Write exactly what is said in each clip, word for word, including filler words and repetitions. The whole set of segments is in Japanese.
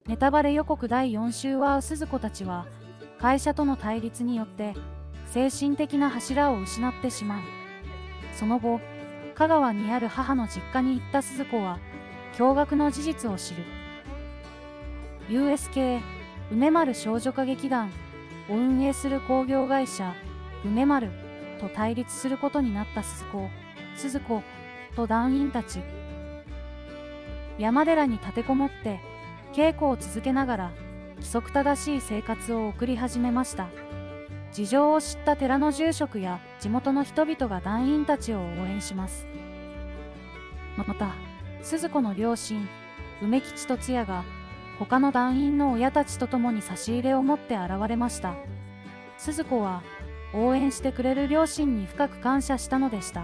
ネタバレ予告だいよん週は鈴子たちは会社との対立によって精神的な柱を失ってしまう。その後、香川にある母の実家に行った鈴子は驚愕の事実を知る。ユーエスケー 梅丸少女歌劇団を運営する興行会社梅丸と対立することになった鈴子、鈴子と団員たち。山寺に立てこもって稽古を続けながら規則正しい生活を送り始めました。事情を知った寺の住職や地元の人々が団員たちを応援します。また、鈴子の両親、梅吉と津屋が他の団員の親たちと共に差し入れを持って現れました。鈴子は応援してくれる両親に深く感謝したのでした。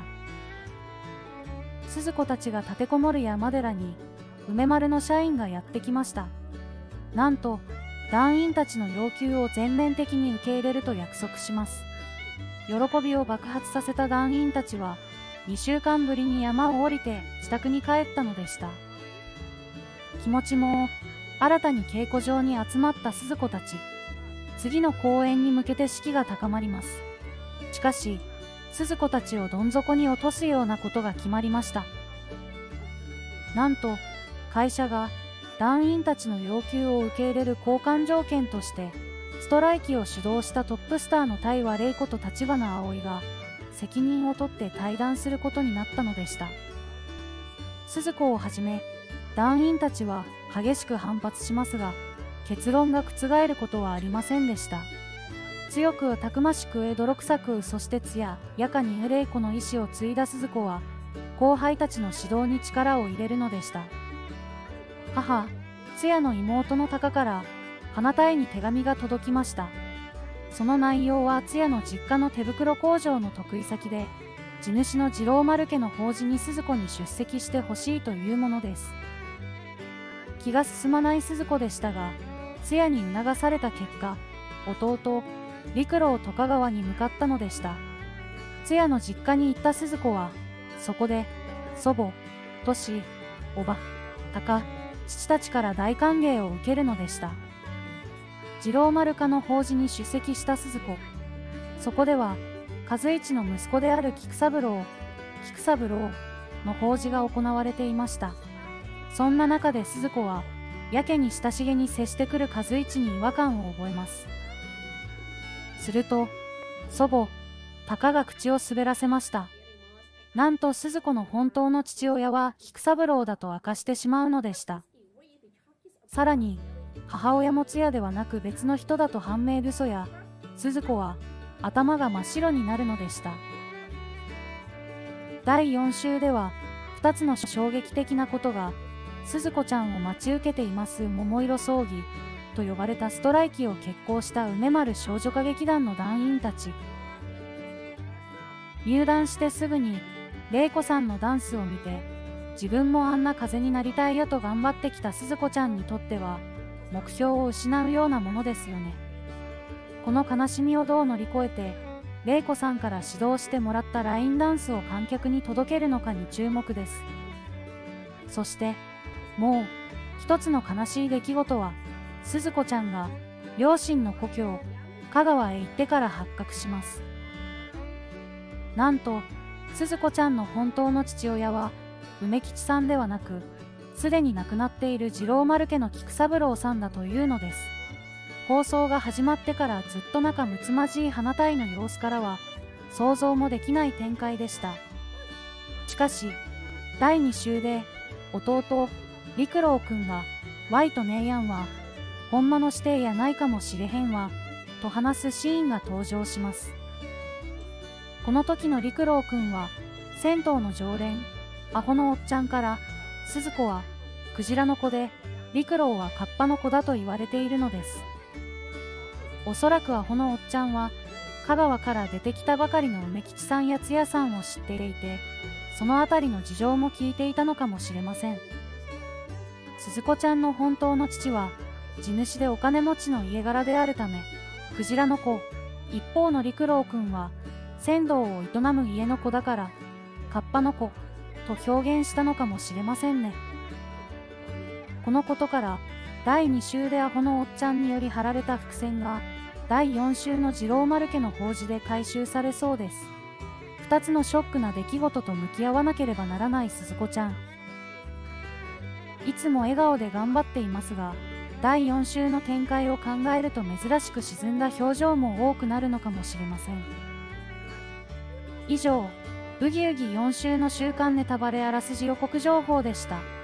鈴子たちが立てこもる山寺に梅丸の社員がやってきました。なんと団員たちの要求を全面的に受け入れると約束します。喜びを爆発させた団員たちはにしゅうかんぶりに山を降りて自宅に帰ったのでした。気持ちも新たに稽古場に集まった鈴子たち。次の公演に向けて士気が高まります。しかし鈴子たちをどん底に落とすようなことが決まりました。なんと会社が団員たちの要求を受け入れる交換条件としてストライキを主導したトップスターの田岩玲子と橘葵が責任を取って退団することになったのでした。鈴子をはじめ団員たちは激しく反発しますが結論が覆ることはありませんでした。強くたくましく泥臭く、そして津屋やかに玲子の意志を継いだ鈴子は後輩たちの指導に力を入れるのでした。母津屋の妹の鷹から花田へに手紙が届きました。その内容は津屋の実家の手袋工場の得意先で地主の次郎丸家の法事に鈴子に出席してほしいというものです。気が進まない鈴子でしたが津屋に促された結果、弟陸郎と香川に向かったのでした。津屋の実家に行った鈴子はそこで祖母、トシ、叔母、鷹、父たちから大歓迎を受けるのでした。次郎丸家の法事に出席した鈴子。そこでは和一の息子である菊三郎、菊三郎の法事が行われていました。そんな中で鈴子はやけに親しげに接してくる和一に違和感を覚えます。すると祖母、鷹が口を滑らせました。なんと鈴子の本当の父親は菊三郎だと明かしてしまうのでした。さらに母親も津屋ではなく別の人だと判明。嘘や鈴子は頭が真っ白になるのでした。だいよん週ではふたつの衝撃的なことが鈴子ちゃんを待ち受けています。桃色葬儀と呼ばれたストライキを決行した梅丸少女歌劇団の団員たち。入団してすぐに玲子さんのダンスを見て自分もあんな風になりたいやと頑張ってきた鈴子ちゃんにとっては目標を失うようなものですよね。この悲しみをどう乗り越えて玲子さんから指導してもらったラインダンスを観客に届けるのかに注目です。そしてもう一つの悲しい出来事は鈴子ちゃんが両親の故郷香川へ行ってから発覚します。なんと鈴子ちゃんの本当の父親は梅吉さんではなくすでに亡くなっている次郎丸家の菊三郎さんだというのです。放送が始まってからずっと仲睦まじい花隊の様子からは想像もできない展開でした。しかしだいに週で弟陸郎くんが「ワイと姉やんはほんまの指定やないかもしれへんわ」と話すシーンが登場します。この時の陸郎くんは銭湯の常連アホのおっちゃんから鈴子はクジラの子で陸郎はカッパの子だと言われているのです。おそらくアホのおっちゃんは香川から出てきたばかりの梅吉さんや津屋さんを知っていてそのあたりの事情も聞いていたのかもしれません。鈴子ちゃんの本当の父は地主でお金持ちの家柄であるためクジラの子、一方の陸郎くんは船頭を営む家の子だからカッパの子と表現したのかもしれませんね。このことからだいに週でアホのおっちゃんにより貼られた伏線がだいよん週の次郎丸家の法事で回収されそうです。ふたつのショックな出来事と向き合わなければならない鈴子ちゃん。いつも笑顔で頑張っていますが、だいよん週の展開を考えると珍しく沈んだ表情も多くなるのかもしれません。以上、ブギウギよん週の週刊ネタバレあらすじ予告情報でした。